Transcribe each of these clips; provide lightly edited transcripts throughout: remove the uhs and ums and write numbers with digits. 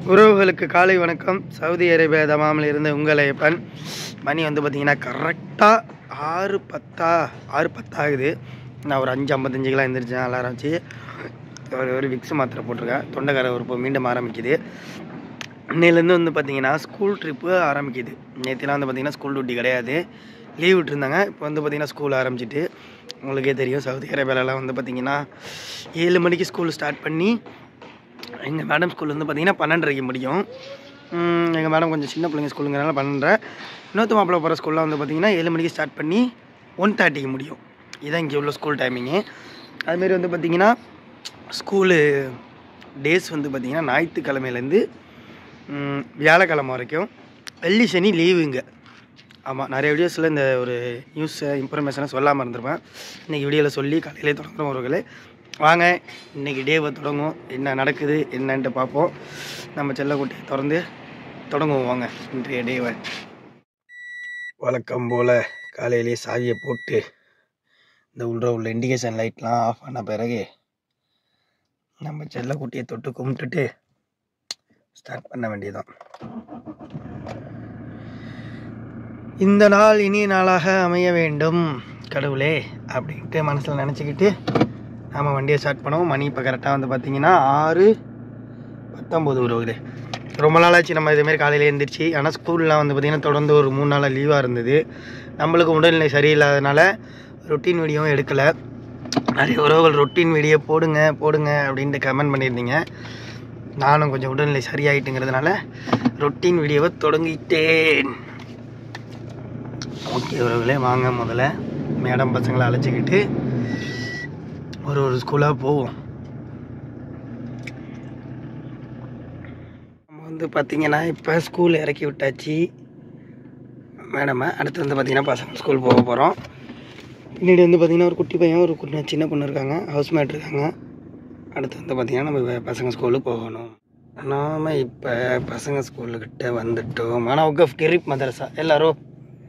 உறவுகளுக்கு காலை வணக்கம். சவுதி அரேபியா தமாமில் இருந்த உங்கள் ஐயப்பன். மணி வந்து பார்த்திங்கன்னா கரெக்டாக 6:10 ஆகுது. நான் ஒரு 5:55 எழுந்திரிச்சேன். அலாரம் வச்சு ஒரு விக்ஸ் மாத்திரை போட்டிருக்கேன். தொண்டைக்கார உறுப்பு மீண்டும் ஆரம்பிக்குது. இன்னையிலேருந்து வந்து பார்த்திங்கன்னா ஸ்கூல் ட்ரிப்பு ஆரம்பிக்குது. நேற்றுலாம் வந்து பார்த்திங்கன்னா ஸ்கூல் டியூட்டி கிடையாது, லீவ் விட்டுருந்தாங்க. இப்போ வந்து பார்த்திங்கன்னா ஸ்கூல் ஆரம்பிச்சிட்டு, உங்களுக்கே தெரியும் சவுதி அரேபியாலலாம் வந்து பார்த்திங்கன்னா 7 மணிக்கு ஸ்கூல் ஸ்டார்ட் பண்ணி எங்கள் மேடம் ஸ்கூல் வந்து பார்த்திங்கன்னா 12:30 முடியும். எங்கள் மேடம் கொஞ்சம் சின்ன பிள்ளைங்க ஸ்கூலுங்கிறனால 12:30. இன்னொரு மாப்பிள்ளை போகிற ஸ்கூலில் வந்து பார்த்திங்கன்னா 7 மணிக்கு ஸ்டார்ட் பண்ணி 1:30 முடியும். இதுதான் இங்கே உள்ள ஸ்கூல் டைமிங்கு. அதுமாரி வந்து பார்த்திங்கன்னா ஸ்கூலு டேஸ் வந்து பார்த்திங்கன்னா ஞாயிற்றுக்கிழமையிலேருந்து வியாழக்கிழமை வரைக்கும், வெள்ளி சனி லீவுங்க. ஆமாம், நிறைய வீடியோஸில் இந்த ஒரு நியூஸை இன்ஃபர்மேஷனை சொல்லாமல் இருந்திருப்பேன். இன்றைக்கி வீடியோவில் சொல்லி காலையிலே தொடங்குறோம். ஒருவர்களே வாங்க, இன்றைக்கி டேவை தொடங்கும். என்ன நடக்குது என்னன்ட்டு பார்ப்போம். நம்ம செல்லக்குட்டியை திறந்து தொடங்குவோம். வாங்க இன்றைய டேவை. வழக்கம் போல் காலையிலேயே சாவியை போட்டு இந்த உள்ள இண்டிகேஷன் லைட்லாம் ஆஃப் பண்ண பிறகு நம்ம செல்லக்குட்டியை தொட்டு கும்பிட்டுட்டு ஸ்டார்ட் பண்ண வேண்டியதான். இந்த நாள் இனிய நாளாக அமைய வேண்டும் கடவுளே அப்படின்ட்டு மனசில் நினச்சிக்கிட்டு நம்ம வண்டியை ஸ்டார்ட் பண்ணுவோம். மணி இப்போ கரெக்டாக வந்து பார்த்திங்கன்னா 6:19 வருது. ரொம்ப நாளாச்சு நம்ம இதேமாரி காலையில் எழுந்திரிச்சு. ஆனால் ஸ்கூல்லாம் வந்து பார்த்திங்கன்னா தொடர்ந்து ஒரு 3 நாளாக லீவாக இருந்தது. நம்மளுக்கு உடல்நிலை சரியில்லாதனால ரொட்டீன் வீடியோவும் எடுக்கலை. நிறைய உறவுகள் ரொட்டீன் வீடியோ போடுங்க அப்படின்ட்டு கமெண்ட் பண்ணியிருந்தீங்க. நானும் கொஞ்சம் உடல்நிலை சரியாயிட்டுங்கிறதுனால ரொட்டீன் வீடியோவை தொடங்கிட்டேன். ஓகே உறவுகளே, வாங்க முதல்ல மேடம் பசங்களை அழைச்சிக்கிட்டு ஒரு ஸ்கூலாக போவோம். நம்ம வந்து பார்த்திங்கன்னா இப்போ ஸ்கூல் இறக்கி விட்டாச்சு மேடமை. அடுத்து வந்து பார்த்திங்கன்னா பசங்க ஸ்கூல் போக போகிறோம். பின்னாடி வந்து பார்த்திங்கன்னா ஒரு குட்டி பையன் ஒரு சின்ன பொண்ணு இருக்காங்க, ஹவுஸ்மேட் இருக்காங்க. அடுத்து வந்து பார்த்திங்கன்னா நம்ம பசங்க ஸ்கூலுக்கு போகணும். நாம் இப்போ பசங்க ஸ்கூலுக்கிட்ட வந்துட்டோம். ஆனால் உகஃப் கிரிப் மதரசா எல்லோரும்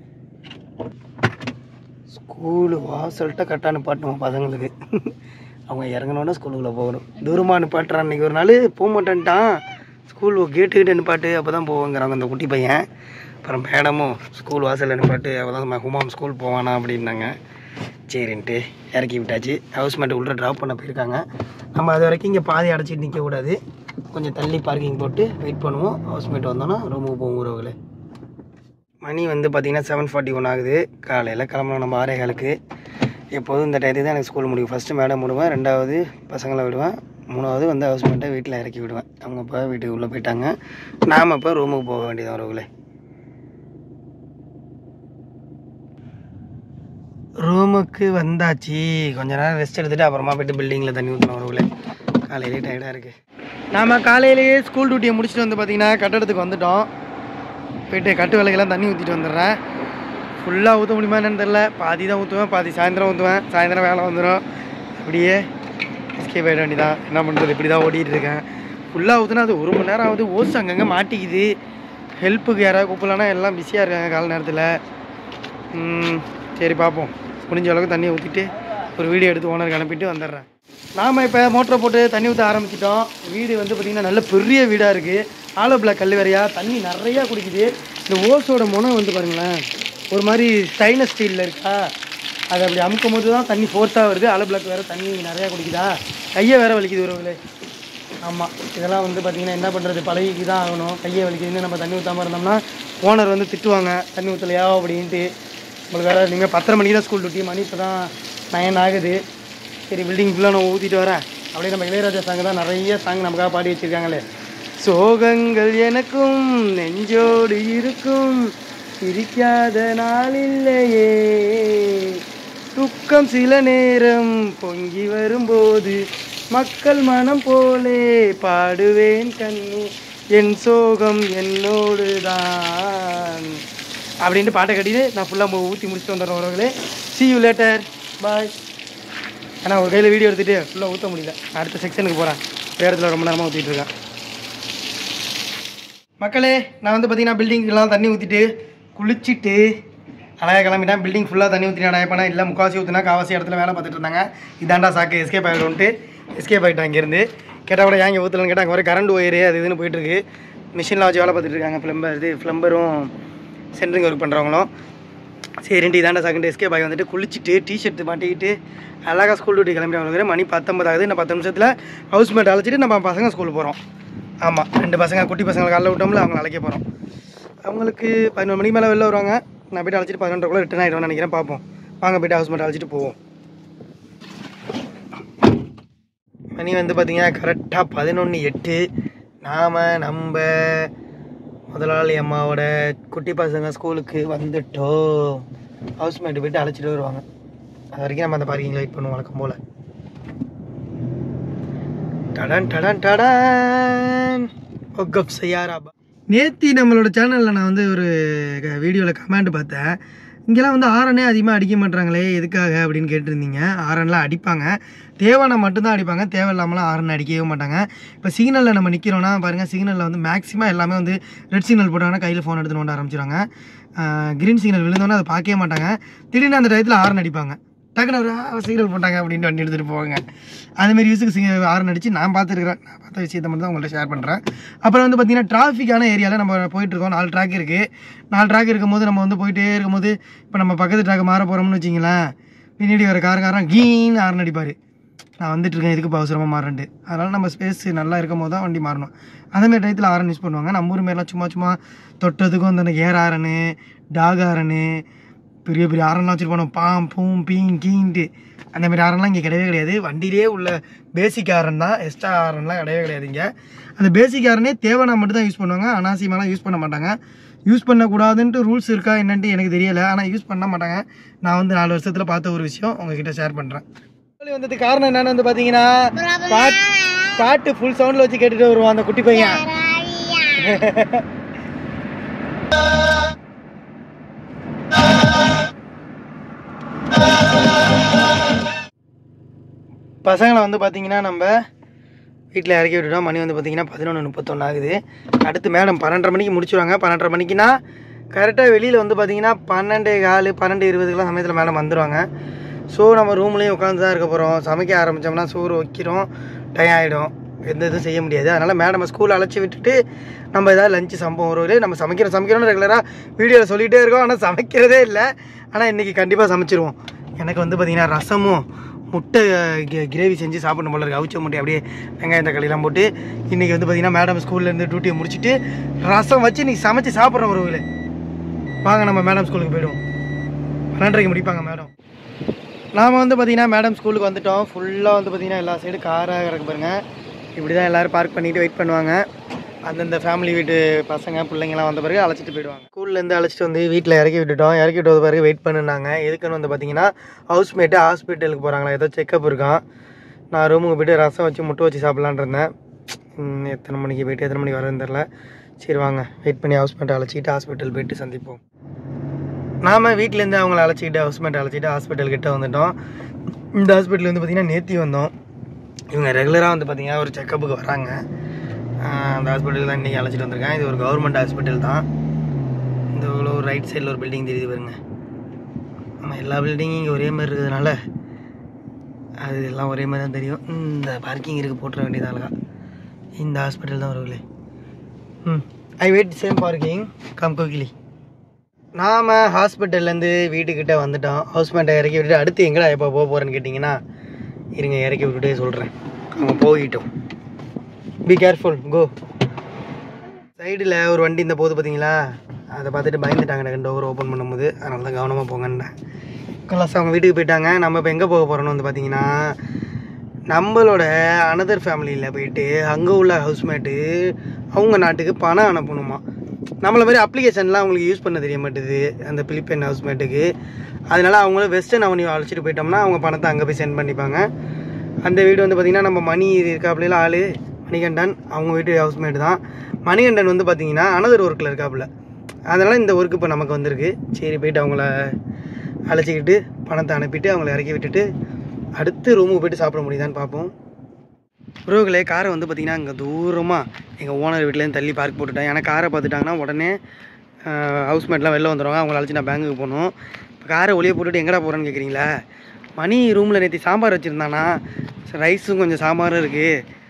ஸ்கூலு வாசல்கிட்ட கரெக்டாக நிப்பாட்டணும் பசங்களுக்கு. அவங்க இறங்கணுன்னா ஸ்கூலுக்குள்ளே போகணும். தூரமாக நிப்பாட்டுறான். இன்றைக்கி ஒரு நாள் போக மாட்டேன்ட்டான். ஸ்கூல் கேட்டுக்கிட்டு நிப்பாட்டு, அப்போ தான் போவோங்கிறாங்க அந்த குட்டி பையன். அப்புறம் மேடமும் ஸ்கூல் வாசலில் நிப்பாட்டு, அப்போ தான் ஹுமாம் ஸ்கூல் போவானா அப்படின்னாங்க. சரின்ட்டு இறக்கி விட்டாச்சு. ஹவுஸ்மேட்டை உள்ளே ட்ராப் பண்ண போயிருக்காங்க. நம்ம அது வரைக்கும் இங்கே பாதி அடைச்சிட்டு நிற்கக்கூடாது. கொஞ்சம் தள்ளி பார்க்கிங் போட்டு வெயிட் பண்ணுவோம். ஹவுஸ்மேட் வந்தோன்னா ரூமுக்கு போகும் உறவுகளே. மணி வந்து பார்த்திங்கன்னா 7:41 ஆகுது. காலையில் கிளம்பணும் நம்ம 6:15. எப்போதும் இந்த டயத்துக்கு தான் எனக்கு ஸ்கூல் முடியும். ஃபஸ்ட்டு மேடம் விடுவேன், 2வது பசங்களை விடுவேன், 3வது வந்து ஹவுஸ்மேட்டை வீட்டில் இறக்கி விடுவேன். அவங்க இப்போ வீட்டுக்கு உள்ளே போயிட்டாங்க. நாம் இப்போ ரூமுக்கு போக வேண்டியதான் உறவுகளே. ரூமுக்கு வந்தாச்சு. கொஞ்ச நேரம் ரெஸ்ட் எடுத்துகிட்டு அப்புறமா போய்ட்டு பில்டிங்கில் தண்ணி ஊற்றணும் உறவுகளே. காலையிலே டயர்டாக இருக்குது. நாம் காலையிலேயே ஸ்கூல் டியூட்டியை முடிச்சுட்டு வந்து பார்த்திங்கன்னா கட்டடத்துக்கு வந்துவிட்டோம். போய்ட்டு கட்டு வேலைக்கெல்லாம் தண்ணி ஊற்றிட்டு வந்துடுறேன். ஃபுல்லாக ஊற்ற முடியுமா என்னன்னு தெரில. பாதி தான் ஊற்றுவேன், பாதி சாயந்தரம் ஊற்றுவேன். சாயந்தரம் வேலை வந்துடும். அப்படியே எஸ்கேப் ஆகிட வேண்டியதான். என்ன பண்ணுறது, இப்படி தான் ஓடிட்டு இருக்கேன். ஃபுல்லாக ஊற்றுனா அது 1 மணி நேரம் ஆகுது. ஓஸ் அங்கங்கே மாட்டிக்குது. ஹெல்ப்புக்கு யாராவது கூப்பிடலான்னா எல்லாம் பிஸியாக இருக்காங்க கால நேரத்தில். சரி பார்ப்போம். முடிஞ்ச அளவுக்கு தண்ணியை ஊற்றிட்டு ஒரு வீடியோ எடுத்து ஓனருக்கு அனுப்பிட்டு வந்துடுறேன். நாம் இப்போ மோட்டரை போட்டு தண்ணி ஊற்ற ஆரம்பிச்சிட்டோம். வீடு வந்து பார்த்திங்கன்னா நல்ல பெரிய வீடாக இருக்குது. ஆலோ பிளாக் கல் வரையா, தண்ணி நிறையா குடிக்குது. இந்த ஓஸோட முனை வந்து பாருங்களேன் ஒரு மாதிரி ஸ்டைனஸ் ஸ்டீலில் இருக்கா, அது அப்படி அமுக்கும் போது தான் தண்ணி ஃபோர்ஸாக வருது. ஆலோ பிளாக் வேறு தண்ணி நிறையா குடிக்குதா, கையை வேறு வலிக்குது உறவுகளே. ஆமாம், இதெல்லாம் வந்து பார்த்திங்கன்னா என்ன பண்ணுறது, பழகிக்கு தான் ஆகணும். கையை வலிக்குதுன்னு நம்ம தண்ணி ஊற்றாமல் இருந்தோம்னா ஓனர் வந்து திட்டுவாங்க, தண்ணி ஊற்றலையா அப்படின்ட்டு. நம்மளுக்கு வேறு நீங்கள் 10:30 மணிக்கு தான் ஸ்கூல் டியூட்டி. மணி இப்போ தான் 9 ஆகுது. சரி பில்டிங் ஃபுல்லாக நான் ஊற்றிட்டு வரேன். அப்படியே நம்ம இளையராஜா சாங்கு தான் நிறைய சாங் நமக்காக பாடி வச்சுருக்காங்களே. சோகங்கள் எனக்கும் நெஞ்சோடு இருக்கும், சிரிக்காத நாளில்லையே, துக்கம் சில நேரம் பொங்கி வரும்போது மக்கள் மனம் போலே பாடுவேன் கண்ணு, என் சோகம் என்னோடு தான் அப்படின்ட்டு பாட்டை கட்டிட்டு நான் ஃபுல்லாக ஊற்றி முடிச்சுட்டு வந்துடுறேன் உறவுகளே. see you later, பாய். ஏன்னா ஒரு கையில் வீடியோ எடுத்துகிட்டு ஃபுல்லாக ஊற்ற முடியல. அடுத்த செக்ஷனுக்கு போகிறேன். இடத்துல ரொம்ப நேரமாக ஊற்றிட்டு இருக்கேன். மக்களே, நான் வந்து பார்த்திங்கன்னா பில்டிங்கெலாம் தண்ணி ஊற்றிட்டு குளிச்சுட்டு அழகாக கிளம்பிட்டேன். பில்டிங் ஃபுல்லாக தண்ணி ஊற்றினா எப்போனா இல்லை முக்கால்வாசி ஊற்றினா காவாசி இடத்துல வேலை பார்த்துட்டு இருந்தாங்க. இதாண்டா சாக்கு, எஸ்கேப் ஆகிடும்ட்டு எஸ்கேப் ஆகிட்டேன் இங்கேருந்து. கேட்டால் கூட ஏன் இங்கே ஊற்றலன்னு கேட்டால் அங்கே வர கரண்ட் ஒயரு அது இதுன்னு போயிட்டுருக்கு. மிஷினில் வச்சு வேலை பார்த்துட்டு இருக்காங்க. ஃப்ளம்பரும் சென்ட்ரிங் ஒர்க் பண்ணுறவங்களும். சரின்ட்டு இதாண்ட செகண்ட் எஸ்கேப் ஆகி வந்துட்டு குளிச்சுட்டு டிஷர்ட் மாட்டிக்கிட்டு அழகாக ஸ்கூல் டியூட்டி கிளம்பி அவங்க மணி 19 ஆகுது. இன்னும் 10 நிமிஷத்தில் ஹவுஸ்மேட் அழைச்சிட்டு நம்ம பசங்க ஸ்கூல் போகிறோம். ஆமாம், 2 பசங்க குட்டி பசங்களை காலைல விட்டோம்ல, அவங்களை அழைக்க போகிறோம். அவங்களுக்கு 11 மணிக்கு மேலே வெளில வருவாங்க. நான் போய்ட்டு அழைச்சிட்டு 11:00 ரிட்டர்ன் ஆகிடுவேன்னு நினைக்கிறேன். பார்ப்போம், வாங்க போய்ட்டு ஹவுஸ்மேட் அழைச்சிட்டு போவோம். மணி வந்து பார்த்திங்கன்னா கரெக்டாக 11:08. நம்ம முதலாளி அம்மாவோட குட்டி பசங்க ஸ்கூலுக்கு வந்துட்டோம். ஹவுஸ்மேட்டு போய்ட்டு அழைச்சிட்டு வருவாங்க. அது வரைக்கும் நம்ம அந்த பார்க்கிங்கில் வெயிட் பண்ணுவோம் வழக்கம் போல். நேத்தி நம்மளோட சேனலில் நான் வந்து ஒரு வீடியோவில் கமெண்ட் பார்த்தேன். இங்கெல்லாம் வந்து ஆரனே அதிகமாக அடிக்க மாட்டாங்களே, எதுக்காக அப்படின்னு கேட்டிருந்தீங்க. ஆரன்லாம் அடிப்பாங்க, தேவைன்னா மட்டும்தான் அடிப்பாங்க, தேவையில்லாமலாம் ஆரன் அடிக்கவே மாட்டாங்க. இப்போ சிக்னலில் நம்ம நிற்கிறோன்னா பாருங்கள், சிக்னலில் வந்து மேக்ஸிமம் எல்லாமே வந்து ரெட் சிக்னல் போட்டாங்கன்னா கையில் ஃபோன் எடுத்துகிட்டு வந்து ஆரம்பிச்சிடுவாங்க. க்ரீன் சிக்னல் விழுந்தோன்னா அதை பார்க்கவே மாட்டாங்க. திடீர்னு அந்த டயத்தில் ஆரன் அடிப்பாங்க. டக்குன்னு சிக்னல் போட்டாங்க அப்படின்ட்டு வண்டி எடுத்துகிட்டு போவாங்க. அதுமாரி யூஸுக்கு ஆரன் அடித்து நான் பார்த்துருக்குறேன். நான் பார்த்த விஷயத்தை மட்டும் தான் உங்கள்கிட்ட ஷேர் பண்ணுறேன். அப்புறம் வந்து பார்த்திங்கன்னா டிராஃபிக்கான ஏரியாவில் நம்ம போயிட்டுருக்கோம். 4 ட்ராக் இருக்குது. 4 ட்ராக் இருக்கும்போது நம்ம வந்து போயிட்டே இருக்கும்போது இப்போ நம்ம பக்கத்து ட்ராக் மாற போகிறோம்னு வச்சிங்களேன், பின்னாடி வர காரன் கீன்னு ஆரன் அடிப்பார். நான் வந்துட்டுருக்கேன், இதுக்கு இப்போ அவசரமாக மாறேன்ட்டு. அதனால் நம்ம ஸ்பேஸ் நல்லா இருக்கும் போது தான் வண்டி மாறணும். அதேமாரி டயத்தில் ஆரன் யூஸ் பண்ணுவாங்க. நம்ம ஊர் மாரிலாம் சும்மா தொட்டதுக்கும் அந்த ஏர் ஆரனு, டாக் ஆரனு, பெரிய ஆரன்லாம் வச்சுருப்போம். பாம் பூம் பீங் கீன்ட்டு அந்தமாரி ஆரன்லாம் இங்கே கிடையவே கிடையாது. வண்டியிலே உள்ள பேசிக் ஆரன் தான், எக்ஸ்ட்ரா ஆரன்லாம் கிடையவே கிடையாது. இங்கே அந்த பேசிக் ஆரனே தேவைன்னா மட்டும் தான் யூஸ் பண்ணுவாங்க. அனாவசியமாலாம் யூஸ் பண்ண மாட்டாங்க. யூஸ் பண்ணக்கூடாதுன்ட்டு ரூல்ஸ் இருக்கா என்னன்ட்டு எனக்கு தெரியலை, ஆனால் யூஸ் பண்ண மாட்டாங்க. நான் வந்து 4 வருஷத்தில் பார்த்த ஒரு விஷயம் உங்ககிட்ட ஷேர் பண்ணுறேன். வந்ததுக்கு காரணம் என்னென்னு வந்து பார்த்தீங்கன்னா, பாட்டு ஃபுல் சவுண்டில் வச்சு கேட்டுட்டு வருவான் அந்த குட்டி பையன். பசங்களை வந்து பார்த்திங்கன்னா நம்ம வீட்டில் இறக்கி விட்டுட்டோம். மணி வந்து பார்த்திங்கன்னா 11:31 ஆகுது. அடுத்து மேடம் 12:30 மணிக்கு முடிச்சுருவாங்க. 12:30 மணிக்குன்னா கரெக்டாக வெளியில் வந்து பார்த்திங்கன்னா 12:15 12:20 சமயத்தில் மேடம் வந்துடுவாங்க. ஸோ நம்ம ரூம்லேயும் உட்காந்து தான் இருக்க போகிறோம். சமைக்க ஆரம்பித்தோம்னா சோறு வைக்கிறோம், டைம் ஆகிடும், எந்த இதுவும் செய்ய முடியாது. அதனால் மேடம் ஸ்கூலில் அழைச்சி விட்டுட்டு நம்ம ஏதாவது லஞ்சு சம்பவம் ஒரு நம்ம சமைக்கிறோம்னு ரெகுலராக வீடியோவில் சொல்லிகிட்டே இருக்கோம், ஆனால் சமைக்கிறதே இல்லை. ஆனால் இன்றைக்கி கண்டிப்பாக சமைச்சிருவோம். எனக்கு வந்து பார்த்திங்கன்னா ரசமும் முட்டை கிரேவி செஞ்சு சாப்பிடணும் போல இருக்குது. அவிச்ச முட்டை அப்படியே வெங்காயம் தக்காளிலாம் போட்டு இன்றைக்கி வந்து பார்த்திங்கன்னா மேடம் ஸ்கூல்லேருந்து டியூட்டியை முடிச்சுட்டு ரசம் வச்சு இன்றைக்கி சமைச்சு சாப்பிட்றோம். ஒரு வாங்க நம்ம மேடம் ஸ்கூலுக்கு போய்டுவோம். 12:30 முடிப்பாங்க மேடம். நாம் வந்து பார்த்திங்கன்னா மேடம் ஸ்கூலுக்கு வந்துவிட்டோம். ஃபுல்லாக வந்து பார்த்திங்கன்னா எல்லா சைடும் காராக கிடக்கு பாருங்கள். இப்படி தான் எல்லோரும் பார்க் பண்ணிவிட்டு வெயிட் பண்ணுவாங்க. அந்தந்த ஃபேமிலி வீட்டு பசங்க பிள்ளைங்களாம் வந்த பிறகு அழைச்சிட்டு போயிடுவாங்க. ஸ்கூல்லேருந்து அழைச்சிட்டு வந்து வீட்டில் இறக்கி விட்டுட்டோம். இறக்கி விட்டு பிறகு வெயிட் பண்ணுனாங்க. எதுக்குன்னு வந்து பார்த்திங்கன்னா ஹவுஸ்மேட்டு ஹாஸ்பிட்டலுக்கு போகிறாங்களா, ஏதோ செக்கப் இருக்கான். நான் ரூமுக்கு போய்ட்டு ரசம் வச்சு முட்டை வச்சு சாப்பிட்லான் இருந்தேன். எத்தனை மணிக்கு போய்ட்டு எத்தனை மணிக்கு வரேன்னு தெரில. சரி வாங்க வெயிட் பண்ணி ஹவுஸ்மேட்டை அழைச்சிக்கிட்டு ஹாஸ்பிட்டல் போய்ட்டு சந்திப்போம். நாம் வீட்டிலேருந்து அவங்கள அழைச்சிக்கிட்டு ஹவுஸ்மேட்டை அழைச்சிட்டு ஹாஸ்பிட்டல்கிட்ட வந்துவிட்டோம். இந்த ஹாஸ்பிட்டல் வந்து பார்த்திங்கன்னா நேற்றி வந்தோம். இவங்க ரெகுலராக வந்து பார்த்திங்கன்னா ஒரு செக்கப்புக்கு வராங்க. அந்த ஹாஸ்பிட்டல் தான் இன்றைக்கி அழைச்சிட்டு வந்திருக்கேன். இது ஒரு கவர்மெண்ட் ஹாஸ்பிட்டல் தான். இந்த ஒரு ரைட் சைடில் ஒரு பில்டிங் தெரியுது பாருங்க. ஆமாம், எல்லா பில்டிங்கும் இங்கே ஒரே மாதிரி இருக்கிறதுனால அது எல்லாம் ஒரே மாதிரி தான் தெரியும். இந்த பார்க்கிங் இருக்குது, போட்டுற வேண்டியது அழகா. இந்த ஹாஸ்பிட்டல் தான் வருங்களே. I wait same parking come Kokili. நாம் ஹாஸ்பிட்டல்லேருந்து வீட்டுக்கிட்ட வந்துட்டோம். ஹவுஸ்மேட்டை இறக்கி விட்டுட்டு அடுத்து எங்கடா எப்போ போக போகிறேன்னு கேட்டிங்கன்னா, இருங்க இறக்கி விட்டுட்டே சொல்கிறேன். அவங்க போயிட்டோம். Be careful, go. சைடில் ஒரு வண்டி இந்த போது பார்த்தீங்களா, அதை பார்த்துட்டு பயந்துட்டாங்க டோர் ஓப்பன் பண்ணும்போது. அதனால தான் கவனமாக போங்கன்னேன். கிளாஸ் அவங்க வீட்டுக்கு போயிட்டாங்க. நம்ம இப்போ எங்கே போக போகிறோன்னு வந்து பார்த்திங்கன்னா, நம்மளோட அனதர் ஃபேமிலியில் போயிட்டு அங்கே உள்ள ஹவுஸ்மேட்டு அவங்க நாட்டுக்கு பணம் அனுப்பணுமா. நம்மளை மாதிரி அப்ளிகேஷன்லாம் அவங்களுக்கு யூஸ் பண்ண தெரிய மாட்டேது அந்த பிலிப்பைன் ஹவுஸ்மேட்டுக்கு. அதனால் அவங்கள வெஸ்டர்ன் அவனியூ அழைச்சிட்டு போயிட்டோம்னா அவங்க பணத்தை அங்கே போய் சென்ட் பண்ணிப்பாங்க. அந்த வீடு வந்து பார்த்திங்கன்னா நம்ம மணி இருக்காப்புல ஆள் மணிகண்டன், அவங்க வீட்டு ஹவுஸ்மேட்டு தான். மணிகண்டன் வந்து பார்த்திங்கன்னா அனதர் ஒர்க்கில் இருக்காப்புல. அதனால் இந்த ஒர்க்கு இப்போ நமக்கு வந்திருக்கு. சரி போய்ட்டு அவங்கள அழைச்சிக்கிட்டு பணத்தை அனுப்பிட்டு அவங்கள இறக்கி விட்டுட்டு அடுத்து ரூமுக்கு போய்ட்டு சாப்பிட முடியுதான்னு பார்ப்போம். உறவுகளே, காரை வந்து பார்த்திங்கன்னா இங்கே தூரமாக எங்கள் ஓனர் வீட்டிலேருந்து தள்ளி பார்க் போட்டுட்டேன். ஏன்னா காரை பார்த்துட்டாங்கன்னா உடனே ஹவுஸ்மேட்லாம் வெளில வந்துடுவாங்க. அவங்கள அழைச்சி நான் பேங்குக்கு போகணும். இப்போ காரை ஒளியை போட்டுட்டு எங்கடா போகிறேன்னு கேட்குறீங்களா. மணி ரூமில் நேற்று சாம்பார் வச்சுருந்தானா, ரைஸும் கொஞ்சம் சாம்பாரும் இருக்குது,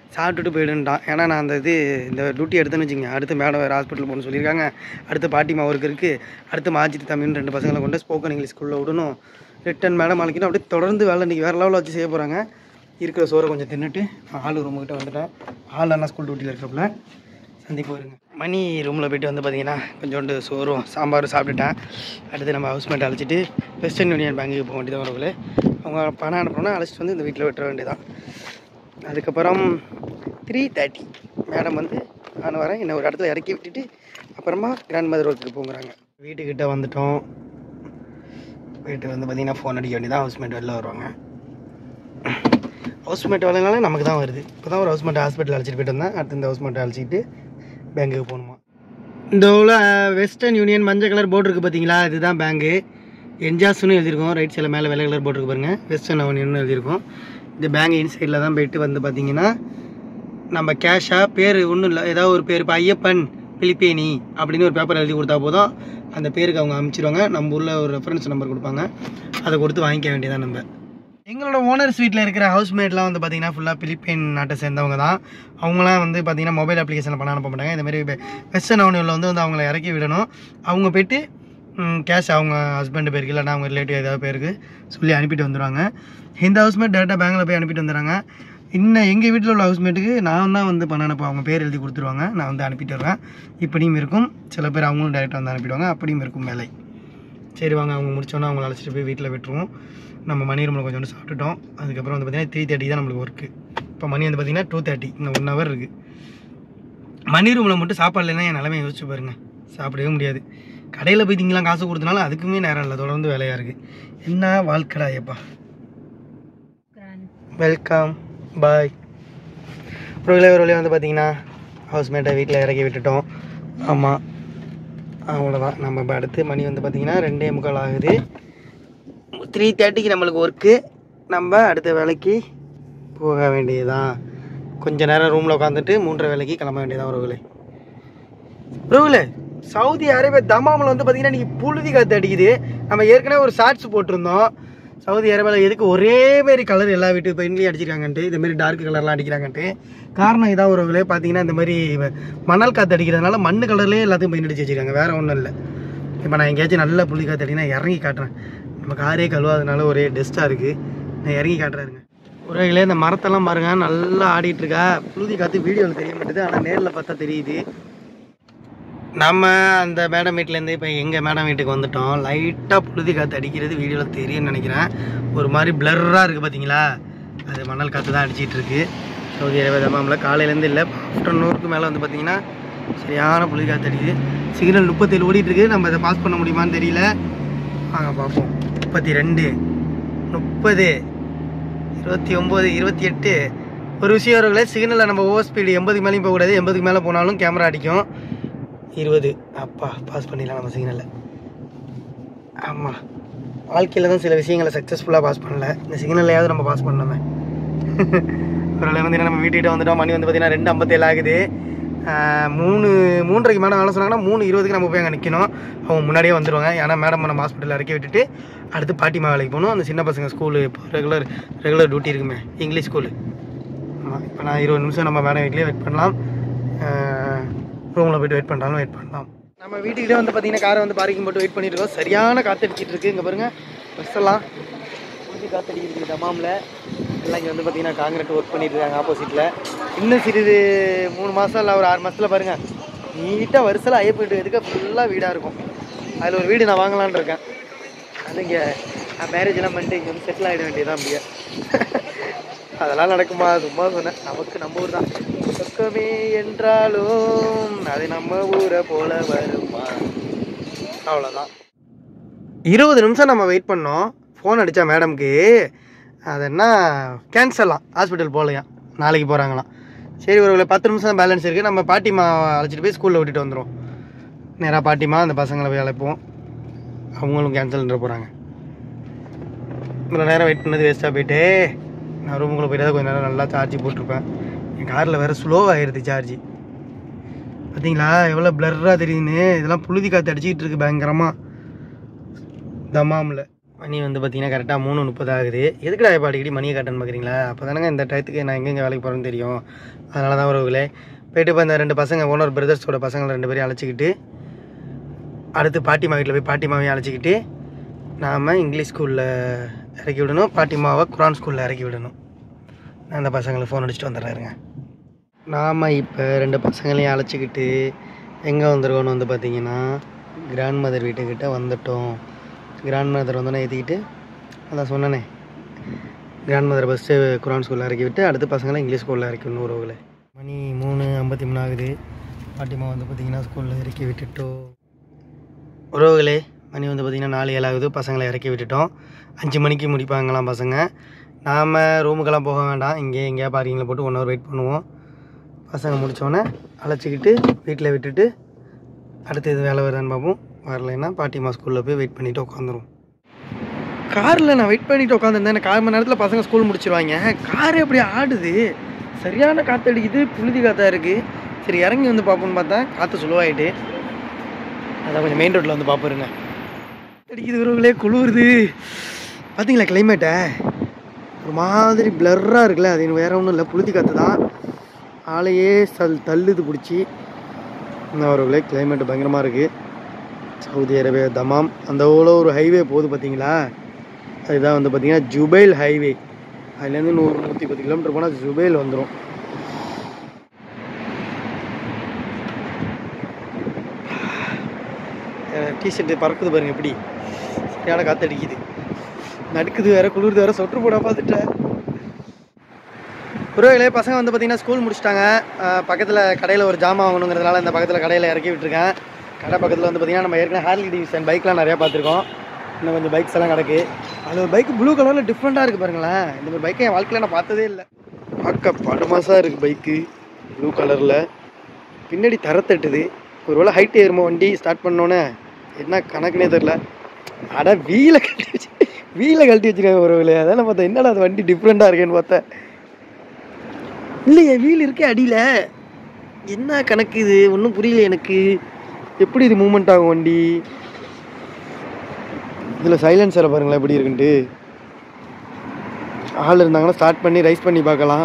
சாப்பிட்டுட்டு போயிடுன்ட்டான். ஏன்னா நான் இந்த டியூட்டி எடுத்தேன்னு வச்சுக்கோங்க, அடுத்து மேடம் வேறு ஹாஸ்பிட்டல் போகணும்னு சொல்லியிருக்காங்க, அடுத்து பாட்டிமா ஒர்க் இருக்குது, அடுத்து மாஜித் தமிழ்னு 2 பசங்களை கொண்டு ஸ்போக்கன் இங்கிலீஷ் ஸ்கூலில் விடணும், ரிட்டன் மேடம் அழைக்கணும். அப்படியே தொடர்ந்து வேலை இன்றைக்கி வேறு லெவலில் வச்சு செய்ய போகிறாங்க. இருக்கிற சோறை கொஞ்சம் தின்னுட்டு ஆள் ரூமுக்கிட்ட வந்துட்டேன். ஆள் அண்ணா ஸ்கூல் டியூட்டியில் இருக்கிறப்பல சந்திப்பு வருங்க. மணி ரூமில் போய்ட்டு வந்து பார்த்தீங்கன்னா கொஞ்சோண்டு சோறும் சாம்பாரும் சாப்பிட்டுட்டேன். அடுத்து நம்ம ஹவுஸ்மேட் அழைச்சிட்டு வெஸ்டர்ன் யூனியன் பேங்குக்கு போக வேண்டியதான் வரவுல. அவங்க பணம் அனுப்பணும்னா அழைச்சிட்டு வந்து இந்த வீட்டில் விட்டுற வேண்டியதான். அதுக்கப்புறம் 3:30 மேடம் வந்து நான் வரேன், என்னை ஒரு இடத்துல இறக்கி விட்டுட்டு அப்புறமா கிராண்ட் மதர் ஒர்க்குக்கு போங்கிறாங்க. வீட்டுக்கிட்ட வந்துட்டோம். போய்ட்டு வந்து பார்த்திங்கன்னா ஃபோன் அடிக்க வேண்டியதான். ஹவுஸ்மேட் வெளில வருவாங்க. ஹவுஸ்மேட் வேலைனாலே நமக்கு தான் வருது. இப்போ தான் ஒரு ஹவுஸ்மேட் ஹாஸ்பிட்டல் அழைச்சிட்டு போய்ட்டு வந்தேன். அடுத்து இந்த ஹவுஸ்மேட்டை அழைச்சிட்டு பேங்குக்கு போகணுமா. இந்த உள்ள வெஸ்டர்ன் யூனியன் மஞ்சள் கலர் போர்டு இருக்குது பார்த்தீங்களா, இதுதான் பேங்கு. என்ஜாஸ்னு எழுதியிருக்கோம். ரைட் சைடில் மேலே வெள்ளை கலர் போர்டு இருக்குது பாருங்கள், வெஸ்டர்ன் யூனியன் எழுதியிருக்கோம். இந்த பேங்க் இன்சைடில் தான் போய்ட்டு வந்து பார்த்தீங்கன்னா நம்ம கேஷாக பேர் ஒன்றும் இல்லை, ஏதாவது ஒரு பேர், இப்போ ஐயப்பன் பிலிப்பேனி அப்படின்னு ஒரு பேப்பர் எழுதி கொடுத்தா போதும், அந்த பேருக்கு அவங்க அனுப்பிச்சிடுவாங்க. நம்ம ஊரில் ஒரு ரெஃபரன்ஸ் நம்பர் கொடுப்பாங்க, அதை கொடுத்து வாங்கிக்க வேண்டியதான். நம்ம எங்களோட ஓனர்ஸ் வீட்டில் இருக்கிற ஹவுஸ்மேட்லாம் வந்து பார்த்திங்கன்னா ஃபுல்லாக பிலிப்பைன் நாட்டை சேர்ந்தவங்க தான். அவங்களாம் வந்து பார்த்திங்கன்னா மொபைல் அப்ளிகேஷனில் பண்ண அனுப்ப மாட்டாங்க. இந்தமாரி வெஸ்டர்ன் அவனியில் வந்து அவங்கள இறக்கி விடணும். அவங்க போய்ட்டு கேஷ் அவங்க ஹஸ்பண்ட் பேருக்கு இல்லைனா அவங்க ரிலேட்டிவ் ஏதாவது பேருக்கு சொல்லி அனுப்பிட்டு வந்துடுவாங்க. இந்த ஹவுஸ்மேட் டேரெக்டாக பேங்கில் போய் அனுப்பிட்டு வந்துடுறாங்க. இன்னும் எங்கள் வீட்டில் உள்ள ஹவுஸ்மேட்டுக்கு நான் தான் வந்து பண்ண அனுப்ப, அவங்க பேர் எழுதி கொடுத்துருவாங்க, நான் வந்து அனுப்பிட்டு வருவேன். இப்படியும் இருக்கும், சில பேர் அவங்களும் டேரெக்டாக வந்து அனுப்பிடுவாங்க, அப்படியும் இருக்கும் வேலை. சரி வாங்க, அவங்க முடிச்சோன்னா அவங்கள அழைச்சிட்டு போய் வீட்டில் விட்டுருவோம். நம்ம மணி ரூமில் கொஞ்சோண்டு சாப்பிட்டுட்டோம். அதுக்கப்புறம் வந்து பார்த்திங்கன்னா 3:30 தான் நம்மளுக்கு ஒர்க்கு. இப்போ மணி வந்து பார்த்திங்கன்னா 2:30, இன்னும் 1 hour இருக்குது. மணி ரூமில் மட்டும் சாப்பாடு இல்லைன்னா என் நிலைமை யோசிச்சு பாருங்கள், சாப்பிடவே முடியாது. கடையில் போய் திங்கலாம் காசு கொடுத்தனாலும் அதுக்குமே நேரம் இல்லை, தொடர்ந்து வேலையாக இருக்குது. என்ன வாழ்க்கடா ஐயப்பா. வெல்கம், பாய். ஒரு வழியாக வந்து பார்த்திங்கன்னா ஹவுஸ்மேட்டை வீட்டில் இறக்கி விட்டுட்டோம். ஆமாம், அவ்வளோதான். நம்ம இப்போ அடுத்து மணி வந்து பார்த்திங்கன்னா 2:45 ஆகுது. 3:30க்கு நம்மளுக்கு ஒர்க்கு. நம்ம அடுத்த வேலைக்கு போக வேண்டியதுதான். கொஞ்சம் நேரம் ரூமில் உட்காந்துட்டு 3:30 வேலைக்கு கிளம்ப வேண்டியதான். உறவுகளே, சவுதி அரேபியா தம்மாமில் வந்து பார்த்திங்கன்னா இன்றைக்கி புழுதி காற்று அடிக்குது. நம்ம ஏற்கனவே ஒரு ஷார்ட்ஸ் போட்டிருந்தோம். சவுதி அரேபியாவில் எதுக்கு ஒரே மாரி கலர் எல்லா வீட்டு பெயிண்ட்லையும் அடிச்சிருக்காங்கன்ட்டு, இந்தமாரி டார்க் கலர்லாம் அடிக்கிறாங்கன்ட்டு. காரணம் இதான் உறவுகளே, பார்த்திங்கன்னா இந்த மாதிரி மணல் காற்று அடிக்கிறதுனால மண் கலர்லேயே எல்லாத்தையும் பெயிண்ட் அடிச்சு வச்சுருக்காங்க, வேறு ஒன்றும் இல்லை. இப்போ நான் எங்கேயாச்சும் நல்ல புள்ளி காற்று அடினா இறங்கி காட்டுறேன். நம்ம காரே கழுவாதனால ஒரே டஸ்ட்டாக இருக்குது, நான் இறங்கி காட்டுறாருங்க. உறவுகளே, இந்த மரத்தெல்லாம் பாருங்கள், நல்லா ஆடிட்டுருக்கா. புழுதி காற்று வீடியோவில் தெரிய மாட்டேது, ஆனால் நேரில் பார்த்தா தெரியுது. நம்ம அந்த மேடம் வீட்டிலேருந்து இப்போ எங்கள் மேடம் வீட்டுக்கு வந்துட்டோம். லைட்டாக புழுதி காற்று அடிக்கிறது வீடியோவில் தெரியும்னு நினைக்கிறேன். ஒரு மாதிரி பிளர்ராக இருக்குது பார்த்தீங்களா, அது மணல் காற்று தான் அடிச்சிட்ருக்கு. சவுதி அரேபியா தம்மாமில் காலையிலேருந்து இல்லை, ஆஃப்டர்நூனுக்கு மேலே வந்து பார்த்திங்கன்னா சரியான புழுதி காற்று அடிக்குது. சிக்னல் 37 ஓடிட்டுருக்கு. நம்ம இதை பாஸ் பண்ண முடியுமான்னு தெரியல. வாங்க பார்ப்போம். 32, 30, 29, 28. ஒரு விஷயம் அவர்களே, சிக்னலில் நம்ம ஓவர் ஸ்பீடு 80க்கு மேலேயும் போகக்கூடாது. 80க்கு மேலே போனாலும் கேமரா அடிக்கும். 20. அப்பா, பாஸ் பண்ணிடலாம் நம்ம சிக்னலில். ஆமாம், வாழ்க்கையில் தான் சில விஷயங்களை சக்ஸஸ்ஃபுல்லாக பாஸ் பண்ணல, இந்த சிக்னல்லையாவது நம்ம பாஸ் பண்ணோமே. ஒரு வந்து நம்ம வீட்டுக்கிட்ட வந்துட்டோம். மணி வந்து பார்த்திங்கன்னா 2:57 ஆகுது. 3:30க்கு மேடம் வேலை சொன்னாங்கன்னா 3:20க்கு நம்ம போய் அங்கே நிற்கணும். அவங்க முன்னாடியே வந்துடுவாங்க. ஏன்னா மேடம் நம்ம ஹாஸ்பிட்டலில் இறக்கி விட்டுட்டு அடுத்து பாட்டிமா வேலைக்கு போகணும். அந்த சின்ன பசங்க ஸ்கூலு இப்போ ரெகுலர் டியூட்டி இருக்குமே, இங்கிலீஷ் ஸ்கூலு. ஆமாம், இப்போ நான் 20 நிமிஷம் நம்ம மேடம் வீட்லேயே வெயிட் பண்ணலாம். ரூமில் போய்ட்டு வெயிட் பண்ணுறாலும் வெயிட் பண்ணலாம். நம்ம வீட்டுக்கிட்டே வந்து பார்த்திங்கன்னா காரை வந்து பார்க்கிங் போட்டு வெயிட் பண்ணிட்டு இருக்கோம். சரியான காற்றடிச்சிட்டு இருக்குது. இங்கே பாருங்கள், பஸ்ஸெல்லாம் புழுதி காற்றடிக்கிறது தம்மாமில். எல்லாம் இங்கே வந்து பார்த்திங்கன்னா காங்கிரீட் ஒர்க் பண்ணிட்டு இருக்காங்க ஆப்போசிட்டில். இன்னும் சிறிது 3 மாதம் இல்லை ஒரு 6 மாதத்தில் பாருங்கள் நீட்டாக வருஷத்தில் ஐயப்பட்டு எதுக்கு ஃபுல்லாக வீடாக இருக்கும். அதில் ஒரு வீடு நான் வாங்கலான்னு இருக்கேன். அது இங்கே மேரேஜெலாம் பண்ணிட்டு இங்கே வந்து செட்டில் ஆகிட வேண்டியதான். அப்படியே அதெல்லாம் நடக்குமா? சும்மா சொன்னேன். நமக்கு நம்ம ஊர் தான் பக்கமே என்றாலும் அது நம்ம ஊரை போல வருமா, அவ்வளோதான். 20 நிமிஷம் நம்ம வெயிட் பண்ணோம். ஃபோன் அடித்தா மேடம்க்கு, அது என்ன கேன்சல்லாம், ஹாஸ்பிட்டல் போகலையாம், நாளைக்கு போகிறாங்களாம். சரி, ஒரு 10 நிமிஷம் தான் பேலன்ஸ் இருக்குது. நம்ம பாட்டிமா அழைச்சிட்டு போய் ஸ்கூலில் விட்டுட்டு வந்துடும். நேராக பாட்டிமா அந்த பசங்களை போய் அழைப்போம். அவங்களும் கேன்சல்ன்ற போகிறாங்க. இவ்வளோ நேரம் வெயிட் பண்ணது வேஸ்ட்டாக போயிட்டு நான் ரூமுக்குள்ளே போய்ட்டு கொஞ்சம் நேரம் நல்லா சார்ஜ் போட்டிருப்பேன். என் காரில் வேறு ஸ்லோவாகிடுது சார்ஜி. பார்த்தீங்களா எவ்வளோ பிளர்ராக தெரியுதுன்னு. இதெல்லாம் புழுதி காற்று அடிச்சிக்கிட்டு இருக்குது பயங்கரமாக தம்மாமில். மணி வந்து பார்த்தீங்கன்னா கரெக்டாக 3:30 ஆகுது. எதுக்குடா இப்போ அடிக்கடி மணியை காட்டன்னு பார்க்குறீங்களா? அப்போ தானங்க இந்த டயத்துக்கு நான் எங்கெங்கே வேலைக்கு போகிறேன்னு தெரியும். அதனால தான் உறவுகளே போய்ட்டு இப்போ இந்த 2 பசங்க ஓனர் பிரதர்ஸோட பசங்களை 2 பேரையும் அழைச்சிக்கிட்டு அடுத்து பாட்டிமா வீட்டில் போய் பாட்டிமாவையும் அழைச்சிக்கிட்டு நாம் இங்கிலீஷ் ஸ்கூலில் இறக்கி விடணும், பாட்டிமாவை குரான் ஸ்கூலில் இறக்கி விடணும். நான் அந்த பசங்களுக்கு ஃபோன் அடிச்சுட்டு வந்துடுறாருங்க. நாம் இப்போ 2 பசங்களையும் அழைச்சிக்கிட்டு எங்கே வந்துருக்கோன்னு வந்து பார்த்திங்கன்னா கிராண்ட் மதர் வீட்டுக்கிட்ட வந்துட்டோம். கிராண்ட் மதர் வந்தோன்னே ஏற்றிக்கிட்டு அதான் சொன்னேனே கிராண்ட் மதர் ஃபஸ்ட்டு குரான் ஸ்கூலில் இறக்கி விட்டு அடுத்து பசங்களை இங்கிலீஷ் ஸ்கூலில் இறக்கி விடணும். உறவுகளை மணி 3:53 ஆகுது. பாட்டிமா வந்து பார்த்திங்கன்னா ஸ்கூலில் இறக்கி விட்டுட்டோம். உறவுகளே மணி வந்து பார்த்திங்கன்னா 4:07 ஆகுது. பசங்களை இறக்கி விட்டுட்டோம். 5 மணிக்கு முடிப்பாங்களாம் பசங்க. நாம் ரூமுக்கெல்லாம் போக வேண்டாம், இங்கே எங்கேயா பார்க்கிங்கில் போட்டு 1 ஹவர் வெயிட் பண்ணுவோம். பசங்க முடித்தோடனே அழைச்சிக்கிட்டு வீட்டில் விட்டுட்டு அடுத்து எது வேலை வருதான்னு பார்ப்போம். வரலைன்னா பாட்டிமா ஸ்கூலில் போய் வெயிட் பண்ணிவிட்டு உட்காந்துரும். காரில் நான் வெயிட் பண்ணிவிட்டு உட்காந்துருந்தேன். எனக்கு 1/4 மணி நேரத்தில் பசங்க ஸ்கூல் முடிச்சிருவாங்க. காரே எப்படி ஆடுது, சரியான காற்று அடிக்குது, புழுதி காற்றா இருக்குது. சரி இறங்கி வந்து பார்ப்போன்னு பார்த்தா காற்று சுலவாயிட்டு அதான் கொஞ்சம் மெயின் ரோட்டில் வந்து பார்ப்போருங்க. அடிக்குது உறவுகளே, குளிருது. பார்த்தீங்களா கிளைமேட்டை ஒரு மாதிரி பிளர்ராக இருக்குல்ல, அது வேறு ஒன்றும் இல்லை, புழுதி காற்று தான். ஆளையே தள்ளுது பிடிச்சி. இன்னும் உறவுகளே கிளைமேட்டு பயங்கரமாக இருக்குது. சவுதி அரேபியா தம்மாம் அந்த ஒரு ஹைவே போகுது பார்த்தீங்களா, அதுதான் வந்து பார்த்தீங்கன்னா ஜுபைல் ஹைவே. அதுலேருந்து 100-110 கிலோமீட்டர் போனால் ஜுபைல் வந்துடும். டிஷர்ட்டு பறக்குது பாருங்கள் எப்படி, சரியான காற்று அடிக்குது, நடுக்குது வேறு, குளிர்து வேறு, சொட்டு போட பார்த்துட்டேன். உறவுகளே பசங்க வந்து பார்த்திங்கன்னா ஸ்கூல் முடிச்சிட்டாங்க. பக்கத்தில் கடையில் ஒரு ஜாமான் வாங்கணுங்கிறதுனால இந்த பக்கத்தில் கடையில் இறக்கி விட்டுருக்கேன். கடை பக்கத்தில் வந்து பார்த்திங்கன்னா நம்ம ஏற்கனவே ஹார்லி டிவிஷன் பைக்லாம் நிறையா பார்த்துருக்கோம். இன்னும் கொஞ்சம் பைக்ஸ் எல்லாம் கிடக்கு. அதில் ஒரு பைக்கு ப்ளூ கலரில் டிஃப்ரெண்ட்டாக இருக்குது பாருங்களேன். இந்த மாதிரி பைக்கை என் வாழ்க்கையில் நான் பார்த்ததே இல்லை. பார்க்க படுமாசாக இருக்குது பைக்கு, ப்ளூ கலரில். பின்னாடி தரத்தட்டுது. ஒரு வேளை ஹைட் ஏறுமோ வண்டி ஸ்டார்ட் பண்ணோன்னே, என்ன கணக்குனே தெரில. அட வீலை கழட்டி வச்சுருக்காங்க ஒரு வேலையை. அதான் பார்த்தேன் என்னடா அது வண்டி டிஃப்ரெண்ட்டாக இருக்கேன்னு பார்த்தேன். இல்லையே வீல் இருக்கே அடியில், என்ன கணக்கு இது ஒன்றும் புரியல எனக்கு. எப்படி இது மூவ்மெண்ட் ஆகும் வண்டி? இதில் சைலன்சரை பாருங்களேன் எப்படி இருக்குன்ட்டு. ஆள் இருந்தாங்கன்னா ஸ்டார்ட் பண்ணி ரைஸ் பண்ணி பார்க்கலாம்.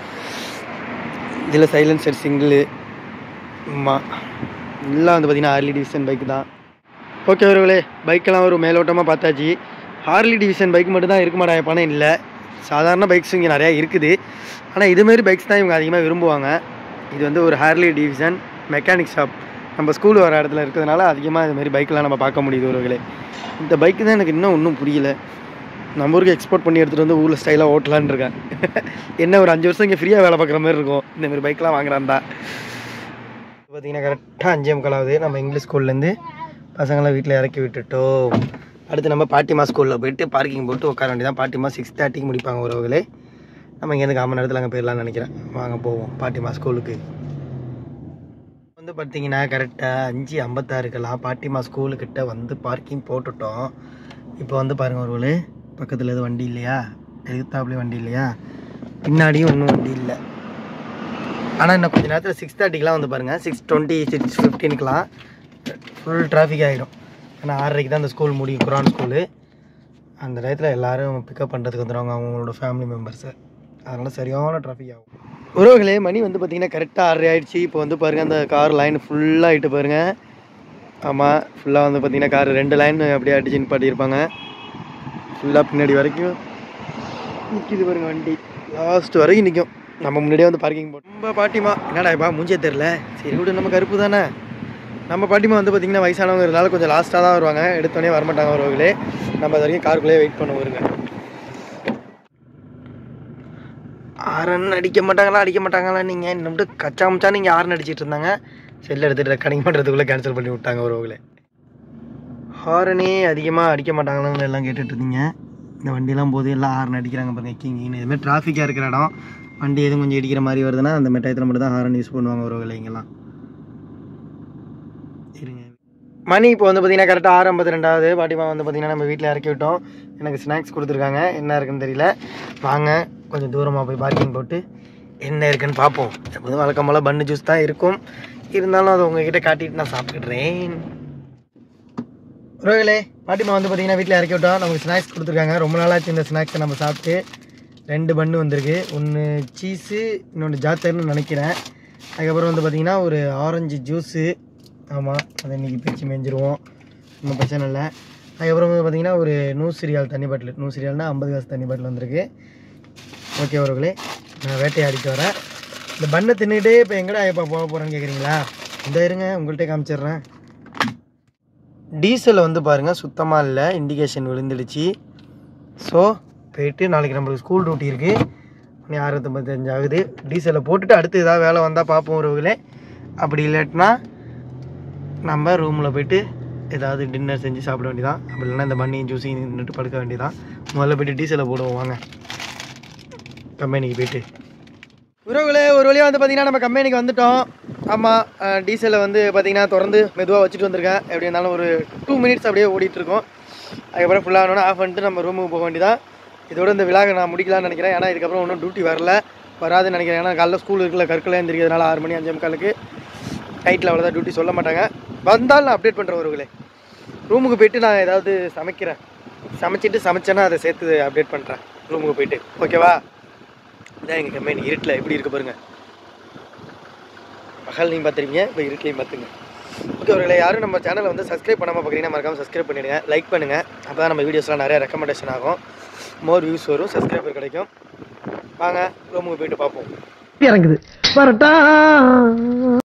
இதில் சைலன்சர் சிங்கிள். ஆமாம் எல்லாம் வந்து பார்த்திங்கன்னா ஹார்லி டிவிஷன் பைக்கு தான். ஓகே ஒருவேளை பைக்கெல்லாம் ஒரு மேலோட்டமாக பார்த்தாச்சு. ஹார்லி டிவிஷன் பைக் மட்டும் தான் இருக்குமாடா பணம் இல்லை, சாதாரண பைக்ஸ் இங்கே நிறையா இருக்குது. ஆனால் இதுமாரி பைக்ஸ் தான் இவங்க அதிகமாக விரும்புவாங்க. இது வந்து ஒரு ஹார்லி டிவிஷன் மெக்கானிக் ஷாப் நம்ம ஸ்கூல் வர இடத்துல இருக்கிறதுனால அதிகமாக இதுமாரி பைக்கெலாம் நம்ம பார்க்க முடியுது ஒருவேளை. இந்த பைக்கு தான் எனக்கு இன்னும் ஒன்றும் புரியல. நம்ம ஊருக்கு எக்ஸ்போர்ட் பண்ணி எடுத்துகிட்டு வந்து ஊரில் ஸ்டைலாக ஓட்டலான்னு இருக்கேன். என்ன ஒரு 5 வருஷம் இங்கே ஃப்ரீயாக வேலை பார்க்குற மாதிரி இருக்கும் இந்தமாரி பைக்கெலாம் வாங்குறாந்தா. பார்த்திங்கன்னா கரெக்டாக 5:45 ஆகுது. நம்ம இங்கிலீஷ் ஸ்கூல்லேருந்து பசங்களாம் வீட்டில் இறக்கி விட்டுட்டோம். அடுத்து நம்ம பாட்டிமா ஸ்கூலில் போய்ட்டு பார்க்கிங் போட்டு உட்கார வேண்டியதான். பாட்டிமா 6:30க்கு முடிப்பாங்க உறவுகளே. நம்ம இங்கேருந்து 1/4 மணி நேரத்தில் அங்கே போயிடலான்னு நினைக்கிறேன். வாங்க போவோம் பாட்டிமா ஸ்கூலுக்கு. வந்து பார்த்திங்கன்னா கரெக்டாக 5:56 பாட்டிமா ஸ்கூலுக்கிட்ட வந்து பார்க்கிங் போட்டுட்டோம். இப்போ வந்து பாருங்கள் ஒருவேளை பக்கத்தில் எதுவும் வண்டி இல்லையா, எதிர்த்தாப்புலேயும் வண்டி இல்லையா, பின்னாடியும் ஒன்றும் வண்டி இல்லை. ஆனால் இன்னும் கொஞ்சம் நேரத்தில் 6:30க்கெலாம் வந்து பாருங்கள் 6:20 6:15க்கெலாம் ஃபுல் டிராஃபிக் ஆகிடும். ஏன்னா 6:30க்கு தான் அந்த ஸ்கூல் முடியும், குரான் ஸ்கூலு. அந்த டயத்தில் எல்லோரும் பிக்கப் பண்ணுறதுக்கு வந்துடுவாங்க அவங்களோட ஃபேமிலி மெம்பர்ஸை. அதனால் சரியான டிராஃபிக் ஆகும். உறவுகளே மணி வந்து பார்த்திங்கன்னா கரெக்டாக 6:30 ஆகிடுச்சு. இப்போ வந்து பாருங்கள் அந்த கார் லைன் ஃபுல்லாக ஆகிட்டு பாருங்கள். ஆமாம் ஃபுல்லாக வந்து பார்த்திங்கன்னா கார் 2 லைன் அப்படியே அடிச்சு நிப்பாட்டியிருப்பாங்க. ஃபுல்லாக பின்னாடி வரைக்கும் நிற்கிது பாருங்கள் வண்டி, லாஸ்ட் வரைக்கும் நிற்கும். நம்ம முன்னாடியே வந்து பார்க்கிங் போட்டோம். ரொம்ப பாட்டிமா என்னடா இப்போ மூஞ்சே தெரில, சரி விடு நம்ம கருப்பு தானே. நம்ம பாட்டிமா வந்து பார்த்திங்கன்னா வயசானவங்கிறதுனால கொஞ்சம் லாஸ்ட்டாக தான் வருவாங்க, எடுத்தோடனே வரமாட்டாங்க உறவுகளே. நம்ம அது வரைக்கும் காருக்குள்ளேயே வெயிட் பண்ண வருங்க. ஆரன் அடிக்க மாட்டாங்களா நீங்கள் இன்னும் கச்சா முச்சா நீங்கள் ஆரன் அடிச்சிட்டு இருந்தாங்க. செல்ல எடுத்துகிட்டு ரெக்கார்டிங் பண்ணுறதுக்குள்ளே கேன்சல் பண்ணி விட்டாங்க உறவுகளே. ஹாரனே அதிகமாக அடிக்க மாட்டாங்களான்னு எல்லாம் கேட்டுட்டு இருந்தீங்க. இந்த வண்டியெல்லாம் போது எல்லாம் ஹாரன் அடிக்கிறாங்க பாருங்கள், கிங்கின்னு. இதுமாதிரி டிராஃபிக்காக இருக்கிற இடம் வண்டி எதுவும் கொஞ்சம் இடிக்கிற மாதிரி வருதுன்னா அந்த மாதிரி டயத்தில் மட்டும் தான் ஹாரன் யூஸ் பண்ணுவாங்க உறவுகளே இங்கெல்லாம். இருங்க மணி இப்போ வந்து பார்த்திங்கன்னா கரெக்டாக 6:52 ஆகுது. பாட்டிமா வந்து பார்த்திங்கன்னா நம்ம வீட்டில் இறக்கி விட்டோம். எனக்கு ஸ்நாக்ஸ் கொடுத்துருக்காங்க, என்ன இருக்குன்னு தெரியல. வாங்க கொஞ்சம் தூரமாக போய் பார்க்கிங் போட்டு என்ன இருக்குன்னு பார்ப்போம். எப்போதும் வழக்கம் போல் பன்னு ஜூஸ் தான் இருக்கும், இருந்தாலும் அதை உங்ககிட்ட காட்டிட்டு நான் சாப்பிட்டுக்கிறேன். ரோகிலே பாட்டிமா வந்து பார்த்தீங்கன்னா வீட்டில் இறக்கி விட்டோம். நமக்கு ஸ்நாக்ஸ் கொடுத்துருக்காங்க. ரொம்ப நாளாச்சு இந்த ஸ்நாக்ஸை நம்ம சாப்பிட்டு. 2 பன்னு வந்திருக்கு. ஒன்று சீஸு, இன்னொன்று ஜாத்தர்னு நினைக்கிறேன். அதுக்கப்புறம் வந்து பார்த்திங்கன்னா ஒரு ஆரஞ்சு ஜூஸு. ஆமாம், அதை இன்றைக்கி பிரித்து மேய்ஞ்சிருவோம், ஒன்றும் பிரச்சனை இல்லை. அதுக்கப்புறம் வந்து பார்த்திங்கன்னா ஒரு 100 ரியால் தண்ணி பாட்டில், 100 ரியால்னால் 50 காசு தண்ணி பாட்டில் வந்திருக்கு. ஓகே அவர்களே, நான் வேட்டையாடிட்டு வரேன். இந்த பண்ணை தின்னுக்கிட்டே இப்போ எங்கடா இப்போ போக போகிறேன்னு கேட்குறீங்களா? இந்த இருங்க, உங்கள்கிட்ட காமிச்சிட்றேன். டீசல் வந்து பாருங்கள் சுத்தமாக இல்லை, இண்டிகேஷன் விழுந்துடுச்சு. ஸோ போயிட்டு நாளைக்கு நம்மளுக்கு ஸ்கூல் டியூட்டி இருக்குது. மணி 6:55 ஆகுது. டீசலை போட்டுட்டு அடுத்து ஏதாவது வேலை வந்தால் பார்ப்போம் உறவுகளே. அப்படி இல்லாட்டினா நம்ம ரூமில் போய்ட்டு ஏதாவது டின்னர் செஞ்சு சாப்பிட வேண்டியதான். அப்படி இல்லைன்னா இந்த மண்ணியும் ஜூஸையும் நின்றுட்டு படுக்க வேண்டியதான். முதல்ல போய்ட்டு டீசலை போடுவோம் வாங்க, கம்பெனிக்கு போய்ட்டு. உறவுகளே ஒரு வழியாக வந்து பார்த்திங்கன்னா நம்ம கம்பெனிக்கு வந்துவிட்டோம். ஆமாம், டீசலை வந்து பார்த்திங்கன்னா திறந்து மெதுவாக வச்சுட்டு வந்திருக்கேன். எப்படி இருந்தாலும் ஒரு 2 மினிட்ஸ் அப்படியே ஓடிட்டுருக்கோம். அதுக்கப்புறம் ஃபுல்லாக ஆஃப் பண்ணிட்டு நம்ம ரூமுக்கு போக வேண்டியதான். இதோட இந்த விழாவை நான் முடிக்கலான்னு நினைக்கிறேன். ஏன்னா இதுக்கப்புறம் ஒன்றும் டியூட்டி வராதுன்னு நினைக்கிறேன். ஏன்னா காலைல ஸ்கூல் இருக்குல்ல, கற்கலாம் எழுந்திரிக்கிறதுனால 6 மணி 5:45 நைட்டில் அவ்வளோதான் டியூட்டி சொல்ல மாட்டாங்க. வந்தாலும் நான் அப்டேட் பண்ணுறேன் உறவுகளே. ரூமுக்கு போய்ட்டு நான் ஏதாவது சமைச்சேன்னா அதை சேர்த்து அப்டேட் பண்ணுறேன் ரூமுக்கு போய்ட்டு. ஓகேவா? இதான் எங்கள் கம்பெனி. இருட்டில் எப்படி இருக்குது பாருங்கள். பகல்லையும் பார்த்துருவீங்க, இப்போ இருட்லையும் பார்த்துங்க. ஓகே அவர்களே, யாரும் நம்ம சேனலை வந்து சப்ஸ்கிரைப் பண்ணாமல் பார்க்குறீங்கன்னா மறக்காமல் சப்ஸ்கிரைப் பண்ணிவிடுங்க, லைக் பண்ணுங்கள். அப்போ தான் நம்ம வீடியோஸ்லாம் நிறைய ரெக்கமெண்டேஷன் ஆகும், மோர் வியூஸ் வரும், சப்ஸ்கிரைபர் கிடைக்கும். வாங்க ரூமுக்கு போய்ட்டு பார்ப்போம். இறங்குது வரட்டா.